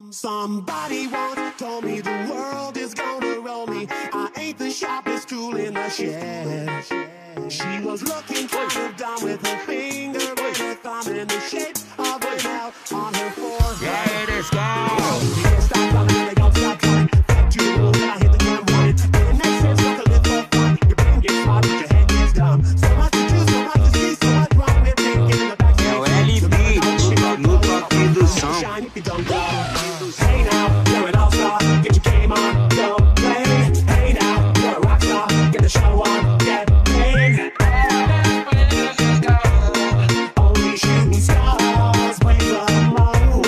Somebody once told me the world is gonna roll me. I ain't the sharpest tool in the shed. She was looking kind of dumb with her finger and her thumb in the shape of an L on her forehead. Yeah, let's go. People stop running, they don't stop trying. Fuck you, when I hit the ground running. It makes sense like a live for fun. Your brain gets smart, but your head gets dumb. So much to do, so much to see, so what's wrong with thinking in the back? É o LB no toque do som. Shine if you don't go. Hey now, you're an all-star, get your game on, go play. Hey now, you're a rock star, get the show on, get paid. Only shooting stars wave the moon.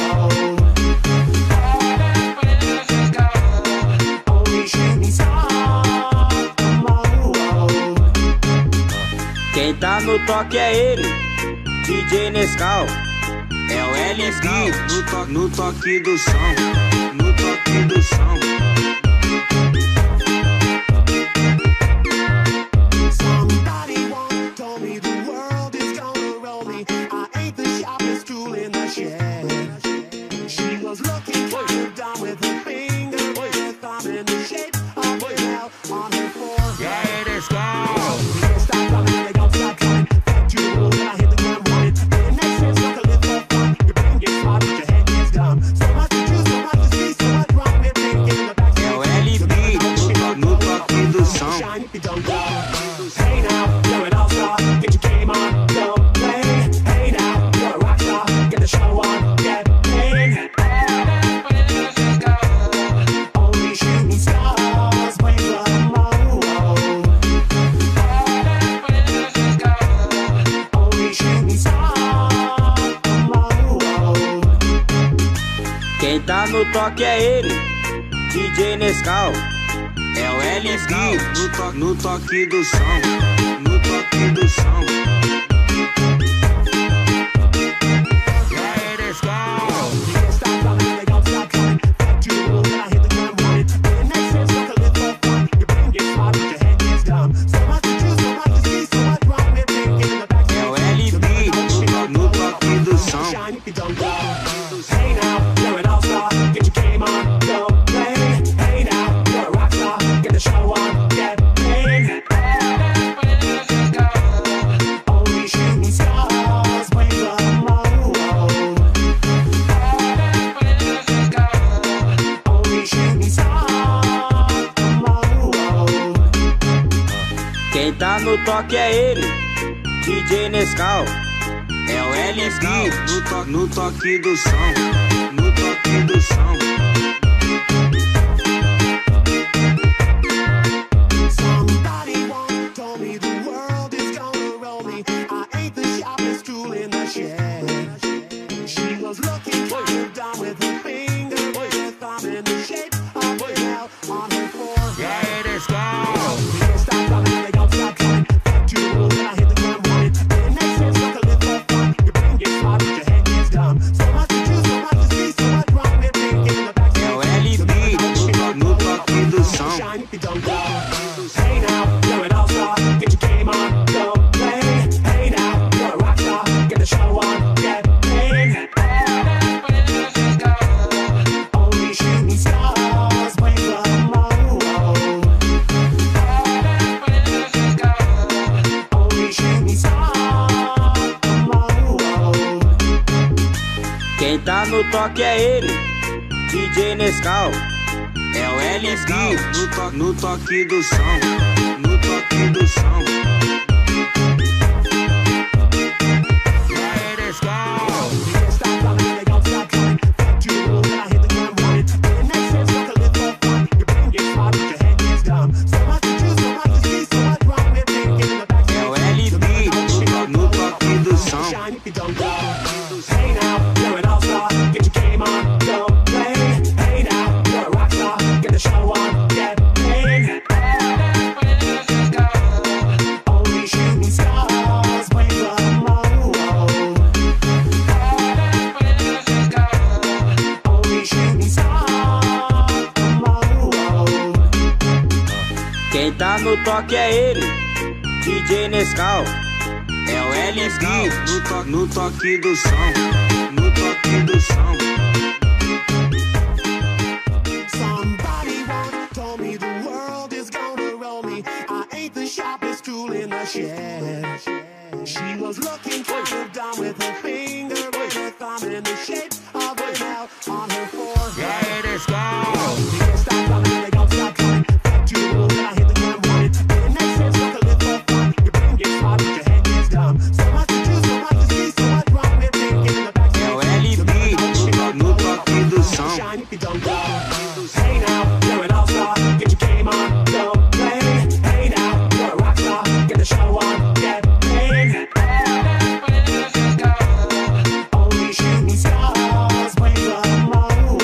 Only shooting stars the moon. Quem tá no toque é ele, DJ Nescau. É o LB no toque do som. No toque do som. Somebody once told me the world is gonna roll me. I ain't the sharpest tool in the shed. She was looking kind of dumb with her finger and her thumb in the shape of an L on her forehead. Yeah, let's go. People stop running, they don't stop trying. Fuck you, when I hit the ground running. It makes sense like a live for fun. Your brain gets smart, but your head gets dumb. So much to do, so much to see, so what's wrong with thinking in the back? É o LB no toque do som. Shine if you don't go. Hey now, you're an all-star, get your game on, go play. Hey now, you're a rock star, get the show on, get paid. Only shooting stars wave the moon. Only shooting stars the moon. Quem tá no toque é ele, DJ Nescau. É o LB no toque do som. No toque do som. Yeah, let's go. People stop running, they don't stop trying. Fuck you, when I hit the ground running. It makes sense like a live for fun. Your brain gets smart, but your head gets dumb. So much to do, so much to see, so what's wrong with thinking in the back? É o LB no toque do som. Shine if you don't go. Hey now, you're an all-star, get your game on, go play. Hey now, you're a rock star, get the show on, get paid. Only shooting stars wave the moon. Only shooting stars the moon. Quem tá no toque é ele, DJ Nescau. É o LB no toque do som. No toque do som. Somebody once told me the world is gonna roll me. I ain't the sharpest tool in the shed. She was looking kind of dumb with her finger and her thumb in the shape of an L on her forehead. Yeah, let's go. People stop running, they don't stop trying. Fuck you, when I hit the ground running. It makes sense like a live for fun. Your brain gets smart, but your head gets dumb. So much to do, so much to see, so what's wrong with thinking in the back? É o LB no toque do som. Shine if you don't go. Hey now, you're an all-star, get your game on, go play. Hey now, you're a rock star, get the show on, get paid. Only shooting stars wave the moon. Only shooting stars the moon. Quem tá no toque é ele, DJ Nescau. É o LB no toque do som. No toque do som. Yeah, let's go. People stop running, they don't stop trying. Fuck you, when I hit the ground running. It makes sense like a live for fun. Your brain gets smart, but your head gets dumb. So much to do, so much to see, so what's wrong with thinking in the back? É o LB no toque do som. Shine if you don't go. Hey now, you're an all-star, get your game on, go play. Hey now, you're a rock star, get the show on, get paid. Only shooting stars wave the moon. Only shooting stars the moon. Quem tá no toque é ele, DJ Nescau. É o LB no toque do som. No toque do som. shed. She was looking kind of down with her finger, with her thumb in the shape of an L on her forehead. Yeah, let's go. They can't stop coming, they don't stop coming. Back to the road, and I hit the ground running. It makes sense not to live for fun. Your brain gets smart, but your head gets dumb. So much to do, so much to see, so what's wrong with thinking in the back? É o LB no toque do som. Shine if you don't go. Hey now, you're an all-star. Get your game on, don't play. Hey now, you're a rock star. Get the show on, get paid. Only shooting stars break the mold.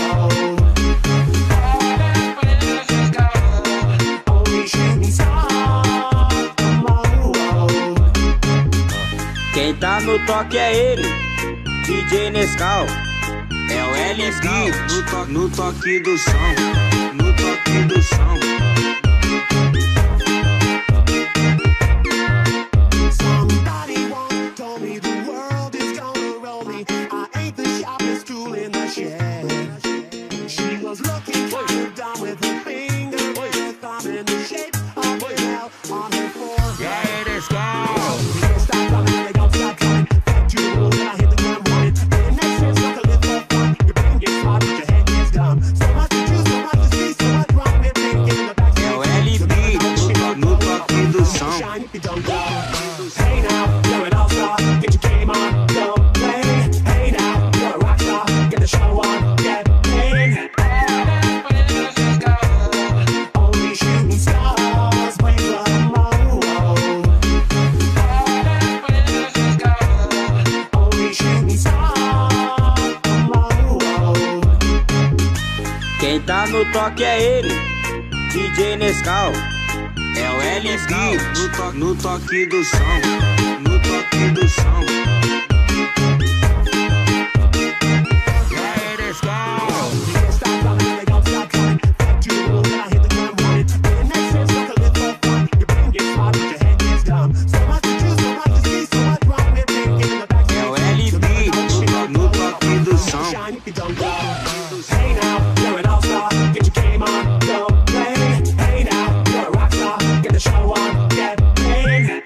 Only shooting stars the mold. Quem tá no toque é ele, DJ Nescau. É o LB no toque do som. No toque do som. Somebody once told me the world is gonna roll me. I ain't the sharpest tool in the shed. She was looking kind of dumb with her finger, with her thumb in the shape of an L on her forehead. Yeah, let's go. They can't stop coming, they don't stop coming. Back to the road, and I hit the ground running. It makes sense not to live for fun. Your brain gets smart, but your head gets dumb. So much to do, so much to see, so what's wrong with thinking in the back? É o LB no toque do som. Shine if you don't go. Hey now, you're an all-star. Get your game on, don't play. Hey now, you're a rock star. Get the show on, get paid. Only shooting stars break the mold. Only shooting stars the mold. Quem tá no toque é ele, DJ Nescau. É o LB no toque do som. No toque do som. Yeah, let's go. They can't stop coming, they don't stop coming. Back to the road, and I hit the ground running. It makes sense not to live for fun. Your brain gets smart, but your head gets dumb. So much to do, so much to see, so what's wrong with thinking in the back? É o LB no toque do som. Shine if you don't go. Hey now, you're an all-star. Get your game on, don't play. Hey now, you're a rock star. Get the show on, get paid.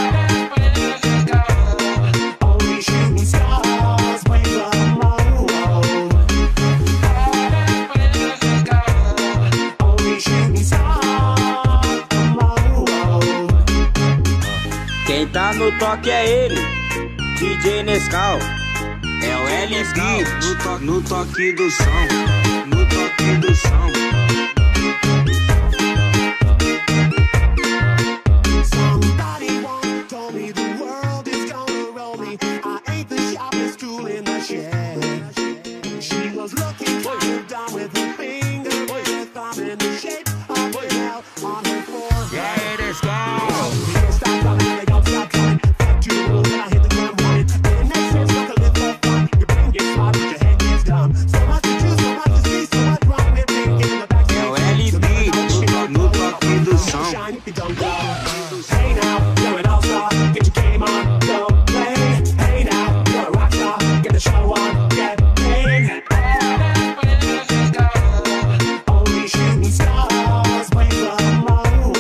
Only shooting stars break the mold. Only shooting stars the mold. Quem tá no toque é ele, DJ Nescau. É o LB no toque do som. No toque do som. Somebody once told me the world is gonna roll me. I ain't the sharpest tool in the shed. She was looking kind of dumb with her finger, with her thumb in the shape of an L on her forehead. Yeah, let's go. They can't stop coming, they don't stop coming. Back to the road, and I hit the ground running. It makes sense not to live for fun. Your brain gets smart, but your head gets dumb. So much to do, so much to see, so what's wrong with thinking in the back? É o LB no toque do som. Shine if you don't go. Hey now, you're an all-star. Get your game on, don't play. Hey now, you're a rock star. Get the show on, get paid. Only shooting stars break the mold.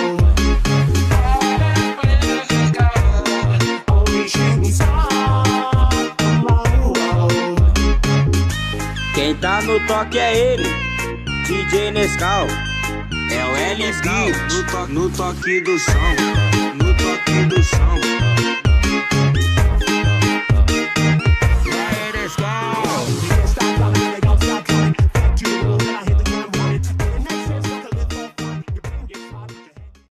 Only shooting stars the mold. Quem tá no toque é ele, DJ Nescau. É o LB no toque do som. No toque do som.